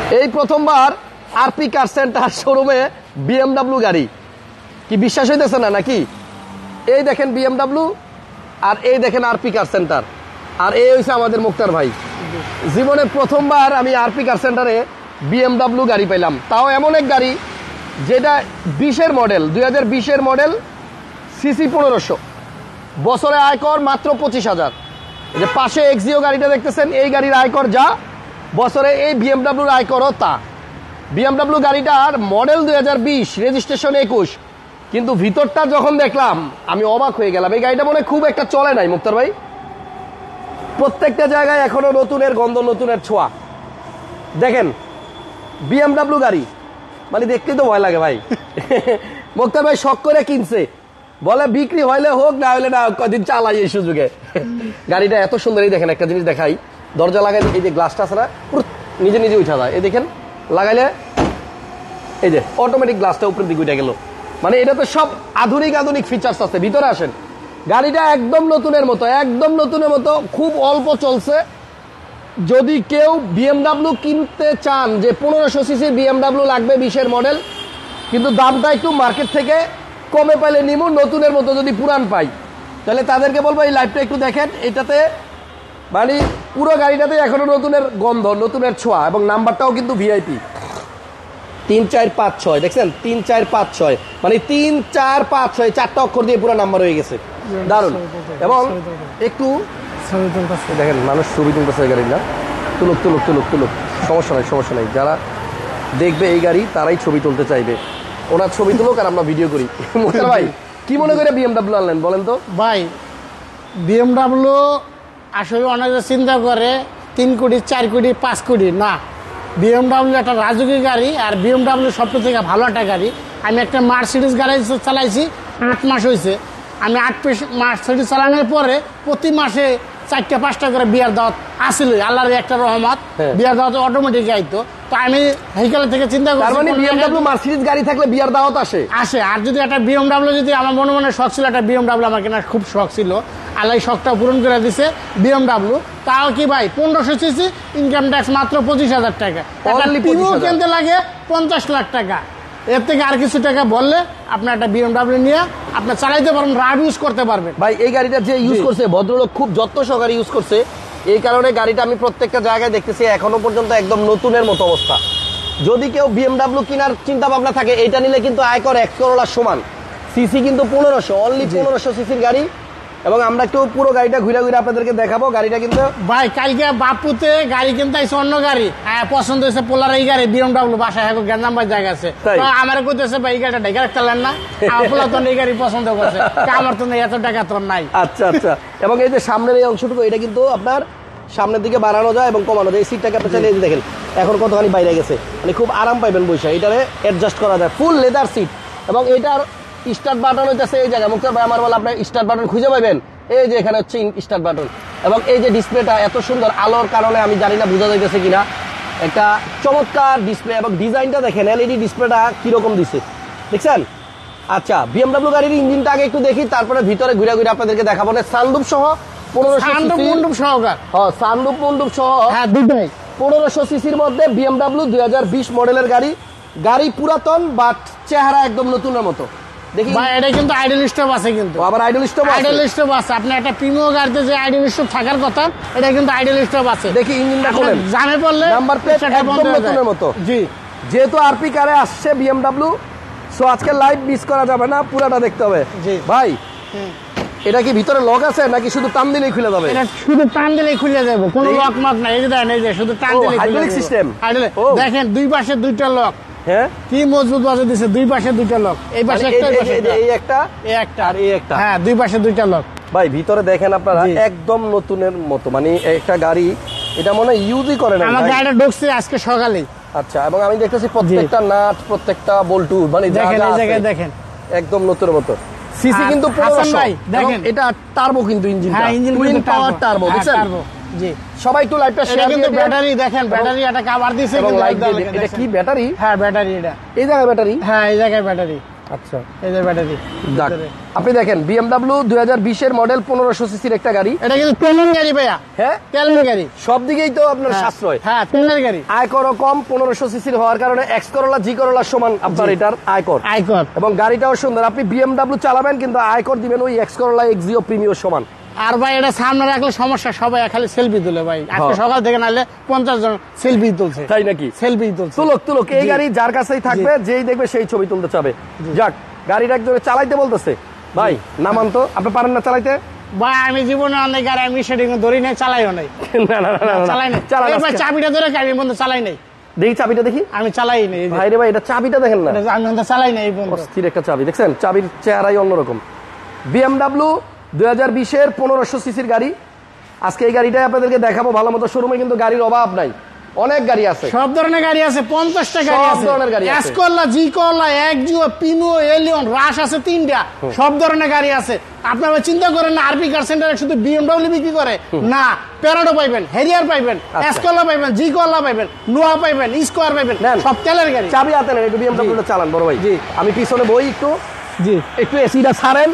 এই প্রথমবার RP car centre শোরুমে বিএমডব্লিউ গাড়ি, কি বিশ্বাস হইতেছে না নাকি? এই দেখেন বিএমডব্লিউ আর এই দেখেন আরপি কার সেন্টার, আর এই হচ্ছে আমাদের মুক্তার ভাই। জীবনে প্রথমবার আমি আরপি কার সেন্টারে বিএমডব্লিউ গাড়ি পেলাম, তাও এমন এক গাড়ি যেটা 20-এর মডেল, 2020-এর মডেল, সিসি 1500, বছরে আয়কর মাত্র 25,000। যে পাশে এক্সিও গাড়িটা দেখতেছেন, এই গাড়ির আয়কর যা, বছরে এই বিএমডব্লিউর আয়করও তা। বিএমডব্লিউ গাড়িটার মডেল 2020, রেজিস্ট্রেশন 21, কিন্তু ভিতরটা যখন দেখলাম আমি অবাক হয়ে গেলাম। এই গাড়িটা মনে খুব একটা চলে নাই মুক্তার ভাই, প্রত্যেকটা জায়গায় এখনো নতুনের গন্ধ, নতুনের ছোঁয়া। দেখেন বিএমডব্লিউ গাড়ি মানে দেখতে তো ভয় লাগে ভাই। মুক্তার ভাই শখ করে কিনছে, বলে বিক্রি হইলে হোক, না হইলে না, কদিন চালাই এই সুযোগে। গাড়িটা এত সুন্দর। এই দেখেন একটা জিনিস দেখাই, দরজা লাগাই, এই যে গ্লাসটা আছে না, নিজে নিজে উঠা যায়। এই দেখেন লাগাইলে এই যে অটোমেটিক গ্লাসটা উপরের দিকে উঠে গেল। মানে এটা তো সব আধুনিক আধুনিক ফিচার্স আছে। ভিতরে আসেন, গাড়িটা একদম নতুনের মতো, একদম নতুনের মতো, খুব অল্প চলছে। যদি কেউ বিএমডব্লিউ কিনতে চান, যে 1500 সিসির বিএমডব্লিউ লাগবে 20-এর মডেল, কিন্তু দামটা একটু মার্কেট থেকে কমে পাইলে নিমু, নতুনের মতো যদি পুরান পাই, তাহলে তাদেরকে বলবো এই লাইভটা একটু দেখেন। এটাতে মানে পুরো গাড়িটাতে এখনো নতুনের গন্ধ, নতুনের ছোঁয়া, এবং নাম্বারটাও কিন্তু ভিআইপি 3456। দেখছেন 3456, মানে 3456, 4টা অক্ষর দিয়ে পুরো নাম্বার হয়ে গেছে, দারুণ। এবং একটু দেখেন মানুষ ছবি তুলতেছে এই গাড়ির, না তুলুক তুলুক তুলুক তুলুক, সমস্যা নাই, সমস্যা নাই। যারা দেখবে এই গাড়ি তারাই ছবি তুলতে চাইবে, ওনার ছবি তুলুক আর আমরা ভিডিও করি। মুক্তার ভাই কি মনে করে বিএমডব্লিউ আনলেন বলেন তো? ভাই বিএমডব্লিউ আসলে অনেকে চিন্তা করে 3 কোটি 4 কোটি 5 কোটি, না, বিএমডব্লিউ একটা রাজকীয় গাড়ি, আর বিএমডব্লিউ সবচেয়ে থেকে ভালো একটা গাড়ি। আমি একটা মার্সিডিজ গাড়ি চালাইছি, 8 মাস হয়েছে। আমি 8 মার্সিডিজ চালানোর পরে প্রতি মাসে 4টা-5টা করে বিয়ার দাওয়াত আসলে, আল্লাহর একটা রহমত, বিয়ার দাওয়াত অটোমেটিক আইতো। তো আমি হেইকাল থেকে চিন্তা করি, মানে বিএমডব্লিউ মার্সিডিজ গাড়ি থাকলে বিয়ার দাওয়াত আসে। আর যদি একটা বিএমডব্লিউ, যদি আমার মনে মনে শখ ছিল একটা বিএমডব্লিউ আমার কেনার খুব শখ ছিল, আল্লাহ শখটা পূরণ করে দিছে। বিএমডব্লিউ তাও কি ভাই 1500 সিসি, ইনকাম ট্যাক্স মাত্র 25,000 টাকা, কিনতে লাগে 50 লাখ টাকা। এর থেকে আর কিছু টাকা বললে আপনি একটা বিএমডব্লিউ নিয়ে আপনি চালাইতে পারবেন, রাব ইউজ করতে পারবেন। ভাই এই গাড়িটা যে ইউজ করছে ভদ্রলোক খুব যত্ন সহকারে ইউজ করছে, এই কারণে গাড়িটা আমি প্রত্যেকটা জায়গায় দেখতেছি এখনো পর্যন্ত একদম নতুনের মতো অবস্থা। যদি কেউ বিএমডব্লিউ কেনার চিন্তা ভাবনা থাকে, এটা নিলে কিন্তু আয়কর 1 করোলার সমান। সিসি কিন্তু 1500, অনলি 1500 সিসির গাড়ি। এবং আমরা একটু পুরো গাড়িটা ঘুরে ঘুরে আপনাদেরকে দেখাবো। গাড়িটা কিন্তু ভাই কালকে বাপুতে গাড়ি কিনতে আইছে, অন্য গাড়ি, হ্যাঁ পছন্দ হয়েছে পোলার এই গাড়ি বিএমডব্লিউ, বাসায় এখন গ্যাঞ্জাম ভাই জায়গা আছে, আমার কইতেছে ভাই এই গাড়িটা ঢেকে রাখতেলেন না, আমার পোলা তো এই গাড়ি পছন্দ করছে, আমার তো এত টাকা তো নাই। আচ্ছা আচ্ছা। এবং এই যে সামনের এই অংশটুকু, এটা কিন্তু আপনার সামনের দিকে বাড়ানো যায় এবং কমানো যায়। এই সিটটাকে আপনি চাইলে দেখেন এখন কতখানি বাইরে গেছে, মানে খুব আরাম পাইবেন বৈশা। এটারে অ্যাডজাস্ট করা যায়, ফুল লেদার সিট। এবং এটার স্টার্ট বাটন হইতেছে এই জায়গায়। মুক্তার ভাই আমার বলে আপনি স্টার্ট বাটন খুঁজে পাবেন, এই যে এখানে হচ্ছে স্টার্ট বাটন। এবং এই যে ডিসপ্লেটা এত সুন্দর, আলোর কারণে আমি জানি না বোঝা যাইতেছে কিনা, একটা চমৎকার ডিসপ্লে। এবং ডিজাইনটা দেখেন, এলইডি ডিসপ্লেটা কিরকম দিছে দেখছেন। আচ্ছা বিএমডব্লিউ গাড়ির ইঞ্জিনটা আগে একটু দেখি, তারপরে ভিতরে ঘুরে ঘুরে আপনাদেরকে দেখাবো। সানরুফ সহ 1500 সিসির মধ্যে বিএমডব্লিউ 2020 মডেলের গাড়ি। গাড়ি পুরাতন বাট চেহারা একদম নতুনের মতো। দেখি ভাই এটা কিন্তু আইডল স্টপ আছে, কিন্তু আবার আইডল স্টপ আছে। আপনি একটা প্রিমিয়াম গাড়িতে যে আইডল স্টপ থাকার কথা, এটা কিন্তু আইডল স্টপ আছে। দেখি ইঞ্জিনটা খোলেন, জামে পড়লে নাম্বার প্লেট একদম নতুনের মতো। জি, যেহেতু আরপি কারে আসছে বিএমডব্লিউ, সো আজকে লাইভ মিস করা যাবে না, পুরাটা দেখতে হবে। জি ভাই এটা কি ভিতরে লক আছে নাকি শুধু টান দিলেই খুলে যাবে? এটা শুধু টান দিলেই খুলে যাবে, কোনো লক মাক নাই। এই যে দেখেন, এই যে শুধু টান দিলেই খুলে যাবে। সিস্টেম দেখেন দুই পাশে 2টা লক, হ্যাঁ কি মজবুত বাজে দিছে, দুই পাশে 2টা লক। এই পাশে একটা, এই পাশে এই একটা, এই একটা আর এই একটা, হ্যাঁ দুই পাশে 2টা লক। ভাই ভিতরে দেখেন আপনারা একদম নতুনের মতো, মানে একটা গাড়ি এটা মনে ইউজই করে না। আমার গাড়িটা ঢুকছে আজকে সকালে। আচ্ছা, এবং আমি দেখতেছি প্রত্যেকটা নাট, প্রত্যেকটা বল্টু, মানে দেখেন এই জায়গায় দেখেন একদম নতুনের মতো। সিসি কিন্তু 1500, দেখেন এটা টার্বো কিন্তু ইঞ্জিনটা, হ্যাঁ ইঞ্জিন টুইন পাওয়ার টার্বো, দেখছেন? জি, সবাই একটু লাইটটা শেয়ার কিন্তু ব্যাটারি দেখেন, ব্যাটারি একটা কভার দিয়েছে, এবং লাইট দিয়ে। এটা কি ব্যাটারি? হ্যাঁ ব্যাটারি, এটা এই জায়গায় ব্যাটারি, হ্যাঁ এই জায়গায় ব্যাটারি। আচ্ছা, এই যে ব্যাটারি। আপনি দেখেন BMW 2020 মডেল 1500 সিসির একটা গাড়ি। এটা কিন্তু তেলের গাড়ি ভাইয়া। হ্যাঁ, তেলের গাড়ি। সব দিকেই তো আপনার সাশ্রয়। হ্যাঁ, তেলের গাড়ি। আয়করও কম, 1500 সিসির হওয়ার কারণে এক্স করোলা জি করোলার সমান আপনার এটার আয়কর। এবং গাড়িটাও সুন্দর। আপনি BMW চালাবেন কিন্তু আয়কর দিবেন ওই এক্স করোলা এক্সিও প্রিমিয়ার সমান। আর ভাই এটা সামনে রাখলে সমস্যা, সবাই খালি সেলফি তুলে ভাই। আজকে সকাল থেকে নাহলে 50 জন সেলফি তুলছে। তাই নাকি? সেলফি তুলছে। তুলক এই গাড়ি যার কাছেই থাকবে, যেই দেখবে সেই ছবি তুলতে চাবে। যাক, গাড়িটা একজনে চালাইতে বলতেছে, ভাই নামান তো, আপনি পারেন না চালাইতে? ভাই আমি জীবনে অনেক গাড়ি আমি সেটিং ধরি নাই, চালাইও নাই। চালাই নাই। ভাই চাবিটা ধরে আমি বন্ধু চালাই নাই। দেখি চাবিটা দেখি। আমি চালাই নাই ভাই রে ভাই, এটা চাবিটা দেখেন না। আমি বন্ধু চালাই নাই বন্ধু। অস্থির একটা চাবি, দেখছেন? চাবির চেহারাই অন্যরকম। BMW 2020 1500 সিসির গাড়ি। আজকে এই গাড়িটাই আপনাদেরকে দেখাবো। ভালো মতো শোরুমে কিন্তু গাড়ির অভাব নাই, অনেক গাড়ি আছে, সব ধরনের গাড়ি আছে। 50টা গাড়ি আছে, সব ধরনের গাড়ি আছে। এসকোলা, জি করলা, এক্সিও, প্রিমিও, এলিয়ন, রাশ আছে 3টা। সব ধরনের গাড়ি আছে। আপনারা চিন্তা করেন না আরপি কার সেন্টারে শুধু BMW বিক্রি করে না, প্যারাডো পাইবেন, হেরিয়ার পাইবেন, এসকোলা পাইবেন, জি করলা পাইবেন, নোয়া পাইবেন, স্কোয়ার পাইবেন, সব তেলের গাড়ি। চাবি হাতে নেন, একটু BMW টা চালান বড় ভাই। জি, আমি পিছনে বই একটু। জি, একটু এসিটা ছাড়েন।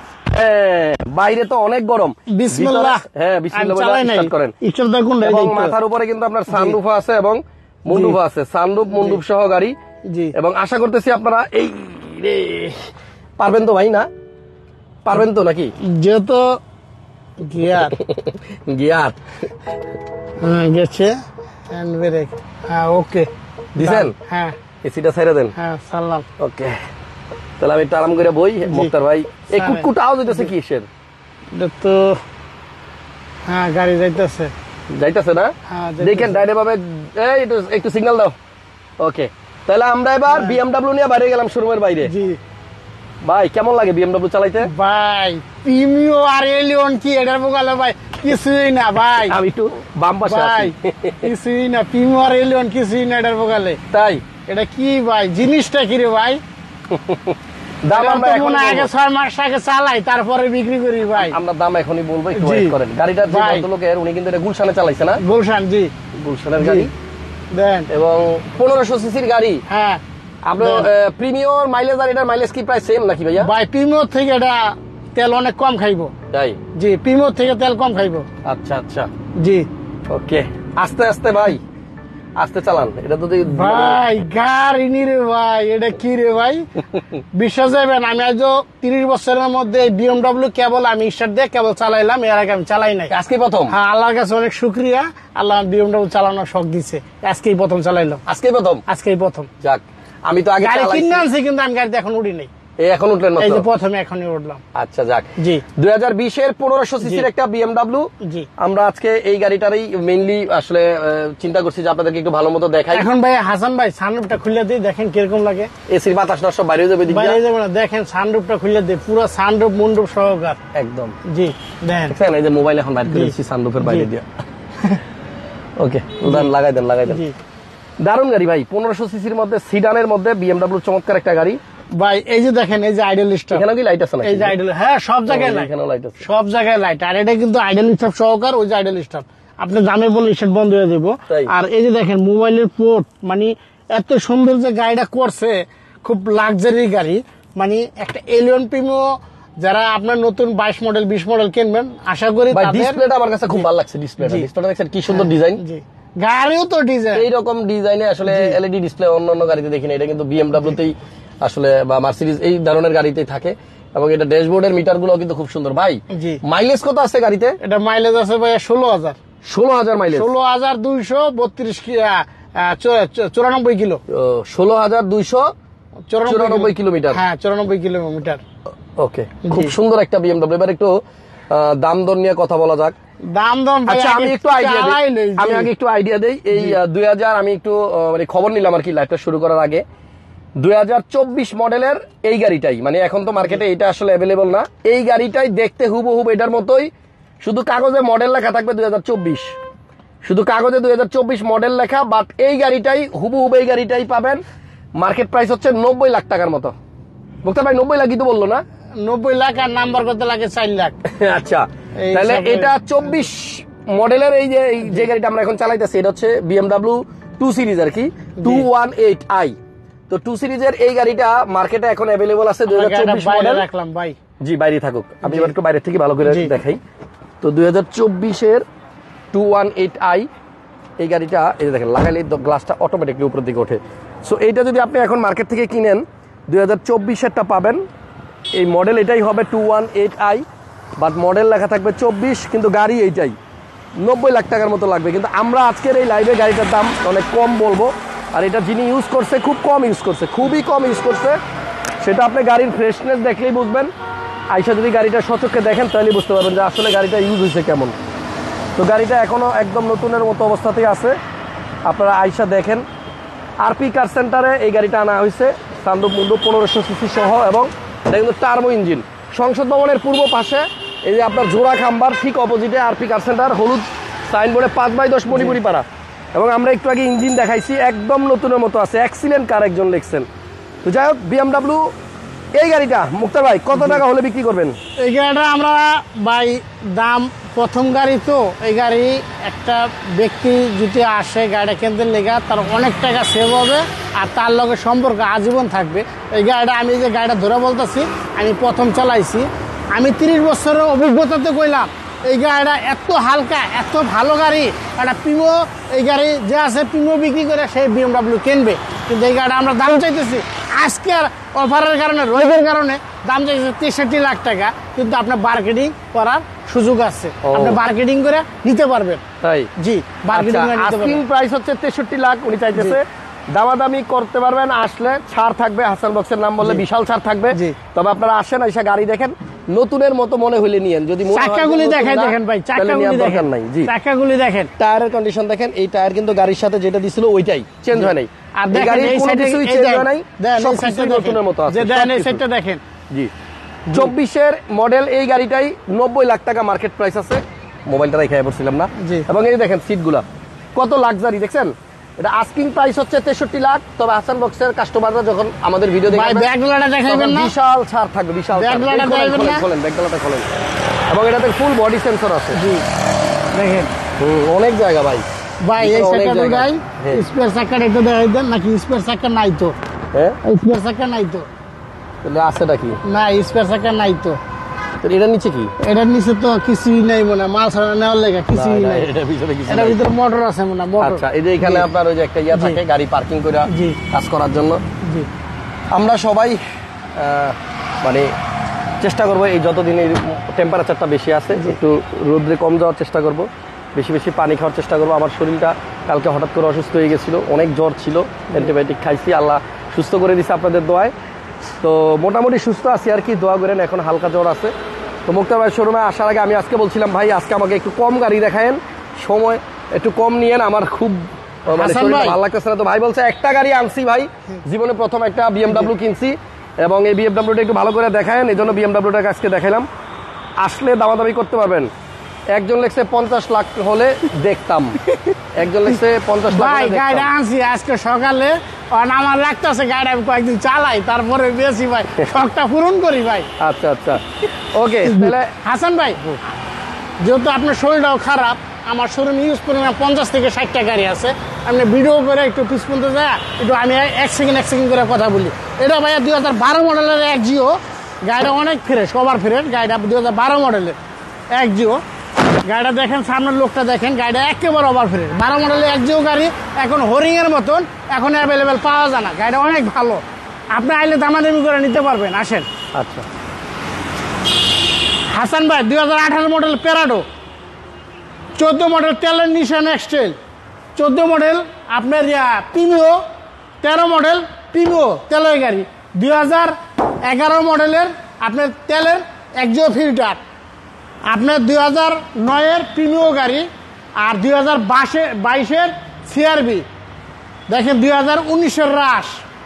বাইরে তো অনেক গরম। বিসমিল্লাহ। হ্যাঁ, বিসমিল্লাহ স্টার্ট করেন। এবং মাথার উপরে কিন্তু আপনার সানরুফ আছে এবং মুন্ডুফ আছে, সানরুফ মুন্ডুফ সহ গাড়ি। জি, এবং আশা করতেছি আপনারা এই রে পারবেন তো ভাই, না পারবেন তো নাকি? যেহেতু গিয়ার গিয়ার গেছে, হ্যান্ড ব্রেক। হ্যাঁ, ওকে দিছেন? হ্যাঁ, এসিটা ছেড়ে দেন। হ্যাঁ, সালাম। ওকে, তাহলে আমি একটু আরাম করে বই। মুক্তার ভাই, এই কুটকুট আওয়াজ হইতেছে কিসের? এটা তো হ্যাঁ, গাড়ি যাইতেছে না? দেখেন ডাইরে ভাবে, এই একটু সিগন্যাল দাও। ওকে, তাহলে আমরা এবার BMW নিয়ে বাইরে গেলাম শোরুমের বাইরে। জি ভাই, কেমন লাগে BMW চালাইতে? ভাই প্রিমিও আর এলিয়ন কি এটার বগালে ভাই কিছুই না ভাই। আমি একটু বাম পাশে ভাই, কিছুই না। প্রিমিও আর এলিয়ন কিছুই না এটার বগালে। তাই এটা কি ভাই, জিনিসটা কি রে ভাই? দাম আমরা এখন আগে 6 মাস আগে চালাই, তারপরে বিক্রি করি ভাই। আমরা দাম এখনই বলবো, একটু ওয়েট করেন। গাড়িটা যে ভদ্রলোকের, উনি কিন্তু এটা গুলশানে চালাইছে না? গুলশান, জি, গুলশানের গাড়ি দেন। এবং 1500 সিসির গাড়ি। হ্যাঁ, আপনার প্রিমিয়র মাইলেজ আর এটার মাইলেজ কি প্রায় সেম নাকি ভাইয়া? ভাই প্রিমিয়র থেকে এটা তেল অনেক কম খাইবো। তাই? জি, প্রিমিয়র থেকে তেল কম খাইবো। আচ্ছা আচ্ছা, জি। ওকে, আস্তে আস্তে ভাই, আস্তে চালান। এটা তো ভাই গাড়ি নি রে ভাই, এটা কি রে ভাই? বিশ্বাস যাবেন, আমি আজ 30 বছরের মধ্যে BMW কেবল আমি স্টার্ট দিয়ে কেবল চালাইলাম, এর আগে আমি চালাই নাই। আজকেই প্রথম? হ্যাঁ, আল্লাহর কাছে অনেক শুকরিয়া, আল্লাহ BMW চালানোর শখ দিছে। আজকেই প্রথম চালাইলাম। আজকেই প্রথম। যাক, আমি তো আগে গাড়ি কিনে আনছি কিন্তু আমি গাড়িতে এখন উঠি নাই। এখন উঠলেন না? এই যে প্রথমে এখনই উঠলাম। আচ্ছা, যাক। জি, 2020 1500 সিসির একটা BMW। জি, আমরা আজকে এই গাড়িটারই মেইনলি আসলে চিন্তা করছি যে আপনাদেরকে একটু ভালো মতো দেখাই। এখন ভাই হাসান ভাই সানরুফটা খুলে দিই, দেখেন কিরকম লাগে। এসির বাতাস না সব বাইরে যাবে? বাইরে যাবে না, দেখেন সানরুফটা খুলে দিই, পুরো সানরুফ মুন্ডুপ সহকার একদম। জি, দেখেন এই যে মোবাইল এখন বাইরে করেছি সানরুফের বাইরে দিয়ে। ওকে, লাগাই দেন। জি, দারুণ গাড়ি ভাই। 1500 সিসির মধ্যে, সিডানের মধ্যে BMW চমৎকার একটা গাড়ি ভাই। এই যে দেখেন, এই যে আইডল স্টপ, এখানে কি লাইট আছে না? এই যে আইডল, হ্যাঁ সব জায়গায় লাইট, এখানেও লাইট আছে, সব জায়গায় লাইট। আর এটা কিন্তু আইডল স্টপ সহকার, ওই যে আইডল স্টপ আপনি দামে বলে স্টার্ট বন্ধ হয়ে দেবো। আর এই যে দেখেন মোবাইলের পোর্ট, মানে এত সুন্দর যে গাড়িটা করছে, খুব লাক্সারি গাড়ি। মানে একটা এলিয়ন প্রিমিও যারা আপনার নতুন 22 মডেল 20 মডেল কিনবেন, আশা করি ডিসপ্লেটা আমার কাছে খুব ভালো লাগছে। ডিসপ্লেটা দেখছেন কি সুন্দর ডিজাইন? জি, গাড়িও তো ডিজাইন এইরকম ডিজাইনে আসলে এলইডি ডিসপ্লে অন্য গাড়িতে দেখি না। এটা কিন্তু BMW তেই আসলে, বা মার্সিডিজ এই ধরনের গাড়িতেই থাকে। এবং এটা ড্যাশবোর্ডের মিটার গুলো কিন্তু খুব সুন্দর। ভাই, মাইলেজ কত আছে গাড়িতে? এটা মাইলেজ আছে ভাই 16,000 মাইলেজ, 16,294 কিলো, 16,294 কিলোমিটার। হ্যাঁ, 94 কিলোমিটার। ওকে, খুব সুন্দর একটা BMW। এবার একটু দাম দর নিয়ে কথা বলা যাক। দাম আচ্ছা, আমি আগে একটু আইডিয়া দেই। এই 2000 আমি একটু মানে খবর নিলাম আর কি লাইভটা শুরু করার আগে। 2024 মডেলের এই গাড়িটাই, মানে এখন তো মার্কেটে এটা আসলে অ্যাভেলেবল না, এই গাড়িটাই দেখতে হুবহুব এটার মতোই, শুধু কাগজে মডেল লেখা থাকবে 2024, শুধু কাগজে 2024 মডেল লেখা। বাট এই গাড়িটাই হুবহুব, এই গাড়িটাই পাবেন। মার্কেট প্রাইস হচ্ছে 90 লাখ টাকার মতো। মুক্তার ভাই 90 লাখই তো বললো না? 90 লাখ, আর নাম্বার করতে লাগে 4 লাখ। আচ্ছা, তাহলে এটা 24 মডেলের এই যে গাড়িটা আমরা এখন চালাইতেছি, এটা হচ্ছে BMW 2 সিরিজ আর কি, 218i। তো 2 সিরিজের এই গাড়িটা মার্কেটে এখন অ্যাভেলেবল আছে 2024 মডেল। রাখলাম ভাই, জি বাইরে থাকুক, আমি এবার একটু বাইরে থেকে ভালো করে দেখাই। তো 2024 এর 218i এই গাড়িটা, এই যে দেখেন লাগাইলে গ্লাসটা অটোমেটিকলি উপরের দিকে ওঠে। সো এইটা যদি আপনি এখন মার্কেট থেকে কিনেন 2024-এরটা পাবেন। এই মডেল এটাই হবে 218i, বাট মডেল লেখা থাকবে 24, কিন্তু গাড়ি এইটাই 90 লাখ টাকার মতো লাগবে। কিন্তু আমরা আজকের এই লাইভে গাড়িটার দাম অনেক কম বলবো। আর এটা যিনি ইউজ করছে খুব কম ইউজ করছে, খুবই কম ইউজ করছে, সেটা আপনি গাড়ির ফ্রেশনেস দেখলেই বুঝবেন। আইসা যদি গাড়িটা সচক্ষে দেখেন তাহলে বুঝতে পারবেন যে আসলে গাড়িটা ইউজ হয়েছে কেমন। তো গাড়িটা এখনও একদম নতুনের মতো অবস্থাতেই আছে, আপনারা আইসা দেখেন। আরপি কার সেন্টারে এই গাড়িটা আনা হয়েছে, সানরুফ মুন্ডু 1500 সিসি সহ, এবং এটা কিন্তু টার্বো ইঞ্জিন। সংসদ ভবনের পূর্ব পাশে এই যে আপনার জোড়া খাম্বার ঠিক অপোজিটে আরপি কার সেন্টার, হলুদ সাইনবোর্ডে 5/10 মণিপুরি পাড়া। এবং আমরা একটু আগে ইঞ্জিন দেখাইছি, একদম নতুনের মতো আছে, এক্সিলেন্ট কার একজন লিখছেন। তো যাই হোক, BMW এই গাড়িটা মুক্তার ভাই কত টাকা হলে বিক্রি করবেন? এই গাড়িটা আমরা ভাই দাম, প্রথম গাড়ি তো এই গাড়ি একটা ব্যক্তি যদি আসে গাড়িটা কেন্দ্রের লেগা, তার অনেক টাকা সেভ হবে আর তার লগে সম্পর্ক আজীবন থাকবে। এই গাড়িটা আমি যে গাড়িটা ধরে বলতেছি, আমি প্রথম চালাইছি, আমি 30 বছরের অভিজ্ঞতাতে কইলাম এই গাড়িটা এত হালকা, এত ভালো গাড়ি। একটা প্রিমো এই গাড়ি যে আছে প্রিমো বিক্রি করে সেই BMW কিনবে। কিন্তু এই গাড়িটা আমরা দাম চাইতেছি আজকের অফারের কারণে, রোগের কারণে দাম চাইছে 63 লাখ টাকা। কিন্তু আপনার মার্কেটিং করার সুযোগ আছে, আপনি মার্কেটিং করে নিতে পারবেন। তাই? জি, মার্কেটিং করে নিতে আস্কিং পারবেন। প্রাইস হচ্ছে 63 লাখ উনি চাইতেছে, দামাদামি করতে পারবেন, আসলে ছাড় থাকবে। হাসান বক্সের নাম বললে বিশাল ছাড় থাকবে। তবে আপনারা আসেন, এসে গাড়ি দেখেন, নতুনের মতো মনে হইলে নিয়েন। যদি চাকাগুলি দেখাই দেখেন ভাই, চাকাগুলি দেখেন নাই, জি চাকাগুলি দেখেন, টায়ারের কন্ডিশন দেখেন। এই টায়ার কিন্তু গাড়ির সাথে যেটা দিছিল ওইটাই, চেঞ্জ হয় নাই। আর দেখেন এই সাইডে চেঞ্জ হয় নাই, সবকিছু নতুনের মতো আছে। দেখেন এই সাইডটা দেখেন, জি 24-এর মডেল এই গাড়িটাই 90 লাখ টাকা মার্কেট প্রাইস আছে। মোবাইলটা রেখে পড়ছিলাম না। এবং এই দেখেন সিটগুলা কত লাক্সারি, দেখছেন? এটা আস্কিং প্রাইস হচ্ছে 63 লাখ। তবে হাসান বক্সের কাস্টমাররা যখন আমাদের ভিডিও দেখবেন, ব্যাকলাটা দেখাবেন না, বিশাল ছাড় থাকবে, বিশাল ব্যাকলাটা দেখাবেন না, খোলেন ব্যাকলাটা খোলেন। এবং এটাতে ফুল বডি সেন্সর আছে, জি দেখেন অনেক জায়গা ভাই। ভাই এই চাকাটা গাই স্পেয়ার চাকাটা একটু দেখাই দেন, নাকি স্পেয়ার চাকা নাই তো? হ্যাঁ, স্পেয়ার চাকা নাই তো, তাহলে আছেটা কি? না স্পেয়ার চাকা নাই তো। এটার নিচে কি? এটার নিচে তো কিছুই নাই মনে, মাল ছাড়া নেওয়ার লেগে কিছুই নাই। এটার ভিতরে কিছু এটার ভিতরে মোটর আছে মনে, মোটর। আচ্ছা, এই যে এখানে আপনার ওই যে একটা ইয়া থাকে গাড়ি পার্কিং করে কাজ করার জন্য। জি, আমরা সবাই মানে চেষ্টা করবো এই যতদিন এই টেম্পারেচারটা বেশি আছে একটু রোদ্রে কম যাওয়ার চেষ্টা করব, বেশি বেশি পানি খাওয়ার চেষ্টা করবো। আমার শরীরটা কালকে হঠাৎ করে অসুস্থ হয়ে গেছিলো, অনেক জ্বর ছিল, অ্যান্টিবায়োটিক খাইছি, আল্লাহ সুস্থ করে দিছে আপনাদের দোয়ায়। তো মোটামুটি সুস্থ আছি আর কি, দোয়া করেন। এখন হালকা জ্বর আছে। তো মুক্তার ভাই শোরুমে আসার আগে আমি আজকে বলছিলাম, ভাই আজকে আমাকে একটু কম গাড়ি দেখায়েন, সময় একটু কম নিয়েন, আমার খুব ভালো লাগতেছে না। তো ভাই বলছে একটা গাড়ি আনছি ভাই, জীবনে প্রথম একটা BMW কিনছি, এবং এই BMWটা একটু ভালো করে দেখায়েন। এই জন্য BMWটাকে আজকে দেখাইলাম। আসলে দামাদামি করতে পারবেন। একজন লেখছে 50 লাখ হলে দেখতাম, একজন লেখছে 50 লাখ। ভাই গাড়িটা আনছি আজকে সকালে, আমার লাগতেছে গাড়ি আমি কয়েকদিন চালাই, তারপরে বেশি ভাই শখটা পূরণ করি ভাই। আচ্ছা আচ্ছা, ওকে। তাহলে হাসান ভাই, যেহেতু আপনার শরীরটাও খারাপ, আমার শোরুম ইউজ করে না 50 থেকে 60টা গাড়ি আছে, আপনি ভিডিও করে একটু পিস পর্যন্ত যায় একটু, আমি এক সেকেন্ড করে কথা বলি। এটা ভাইয়া 2012 মডেলের একজিও গাড়িটা, অনেক ফ্রেশ, কভার ফ্রেশ গাড়িটা, 2012 মডেলের একজিও গাড়িটা। দেখেন সামনের লোকটা দেখেন, গাড়িটা একেবারে ওভার ফ্রেশ, 12 মডেলের একজিও গাড়ি, এখন হরিং এর মতন এখন অ্যাভেলেবেল পাওয়া যায় না। গাড়িটা অনেক ভালো, আপনি আইলে দামাদামি করে নিতে পারবেন, আসেন। আচ্ছা হাসান ভাই 2018 মডেল প্যারাডো, 14 মডেল তেলের নিশান এক্সটেল, 14 মডেল আপনার প্রিমিও, 13 মডেল প্রিমিও তেলের গাড়ি, 2011 মডেলের আপনার তেলের একজিও ফিল্টার, আপনার 2009-এর প্রিমিও গাড়ি, আর 2022-এর সিআরবি, দেখেন 2019-এর রাশ।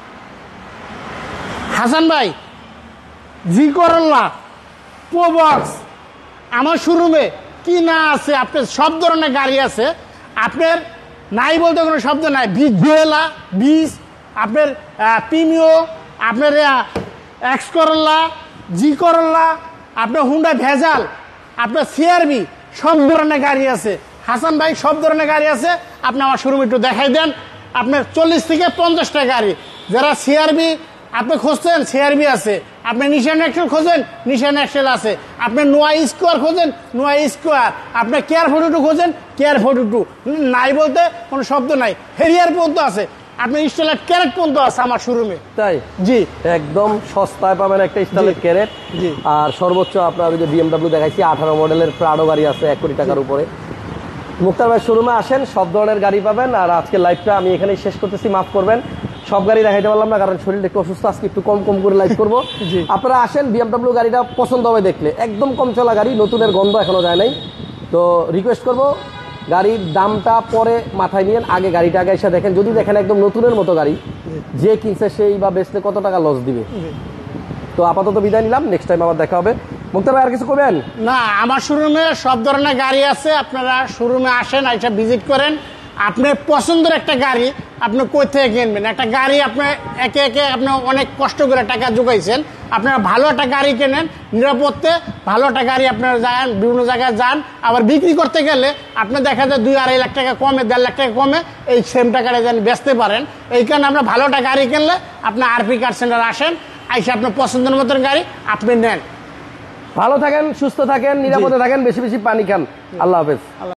হাসান ভাই জি করল্লা, প্রোবক্স, আমার শোরুমে কি না আছে, আপনার সব ধরনের গাড়ি আছে, আপনার নাই বলতে কোনো শব্দ নাই। জুয়েলা, বিস, আপনার প্রিমিও, আপনার এক্স করল্লা, জি করল্লা, আপনার হুন্ডা ভেজাল, আপনার সিআরবি, সব ধরনের গাড়ি আছে। হাসান ভাই সব ধরনের গাড়ি আছে, আপনি আমার শোরুমে একটু দেখাই দেন, আপনার 40 থেকে 50টা গাড়ি। যারা সিআরবি আপনি খুঁজছেন, সিআরবি আছে। আপনি নিশান এক্সেল খোঁজেন, নিশান এক্সেল আছে। আপনি নোয়া স্কোয়ার খোঁজেন, নোয়া স্কোয়ার। আপনি কেয়ার 42 খোঁজেন, কেয়ার 42 নাই বলতে কোনো শব্দ নাই। হেরিয়ার পর্যন্ত আছে, আপনি স্টেলার ক্যারেট পর্যন্ত আছে আমার শোরুমে। তাই? জি, একদম সস্তায় পাবেন একটা স্টাইলের ক্যারেট। জি। আর সর্বোচ্চ আপনার ওই যে বিএমডাব্লিউ দেখাইছি 18 মডেলের প্রাডো গাড়ি আছে 1 কোটি টাকার উপরে। মুক্তার ভাই শোরুমে আসেন, সব ধরনের গাড়ি পাবেন। আর আজকে লাইভটা আমি এখানেই শেষ করতেছি, মাফ করবেন সব গাড়ি দেখাইতে পারলাম না, কারণ শরীরটা একটু অসুস্থ, আজকে একটু কম কম করে লাইভ করবো। আপনারা আসেন, বিএমডাব্লিউ গাড়িটা পছন্দ হবে দেখলে, একদম কম চলা গাড়ি, নতুনের গন্ধ এখনো যায় নাই। তো রিকোয়েস্ট করবো গাড়ির দামটা পরে মাথায় নিয়েন, আগে গাড়িটা আগে এসে দেখেন। যদি দেখেন একদম নতুনের মতো গাড়ি, যে কিনছে সেই বা বেচলে কত টাকা লস দিবে। তো আপাতত বিদায় নিলাম, নেক্সট টাইম আবার দেখা হবে। মুক্তার ভাই আর কিছু করবেন? না, আমার শোরুমে সব ধরনের গাড়ি আছে। আপনারা শোরুমে আসেন, আইসা ভিজিট করেন। আপনার পছন্দের একটা গাড়ি আপনি কই থেকে কিনবেন? একটা গাড়ি আপনি একে একে আপনি অনেক কষ্ট করে টাকা জোগাইছেন, আপনারা ভালো একটা গাড়ি কেনেন, নিরাপত্তে ভালো একটা গাড়ি আপনারা যান, বিভিন্ন জায়গায় যান। আবার বিক্রি করতে গেলে আপনি দেখা যায় 2-2.5 লাখ টাকা কমে, 1.5 লাখ টাকা কমে এই সেম টাকাটা যেন বেচতে পারেন। এই কারণে আমরা ভালো একটা গাড়ি কিনলে আপনার আরপি কার সেন্টার আসেন, আইসা আপনার পছন্দের মতন গাড়ি আপনি নেন। ভালো থাকেন, সুস্থ থাকেন, নিরাপদে থাকেন, বেশি বেশি পানি খান। আল্লাহ হাফেজ।